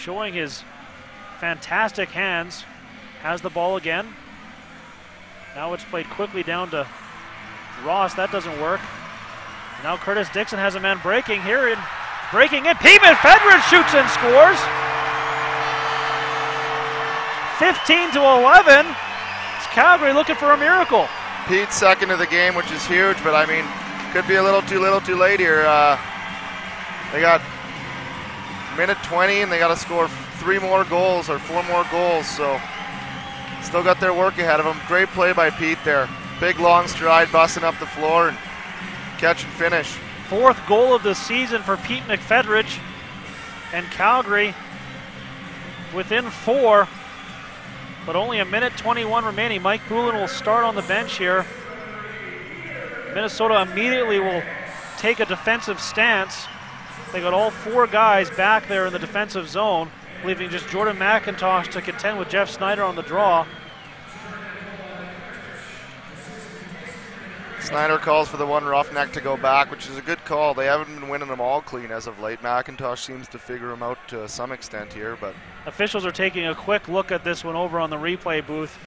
showing his fantastic hands. Has the ball again. Now it's played quickly down to Ross. That doesn't work. Now Curtis Dixon has a man breaking here. Breaking in. Pete McFetridge shoots and scores. 15-11. It's Calgary looking for a miracle. Pete's second of the game, which is huge, but I mean, could be a little too late here. They got minute 20 and they got to score 3 more goals or 4 more goals, so still got their work ahead of them. Great play by Pete there. Big long stride, busting up the floor and catch and finish. 4th goal of the season for Pete McFetridge, and Calgary within 4, but only a minute 21 remaining. Mike Poulin will start on the bench here. Minnesota immediately will take a defensive stance. They got all 4 guys back there in the defensive zone, leaving just Jordan McIntosh to contend with Jeff Snyder on the draw. Snyder calls for the one Roughneck to go back, which is a good call. They haven't been winning them all clean as of late. McIntosh seems to figure them out to some extent here, but officials are taking a quick look at this one over on the replay booth.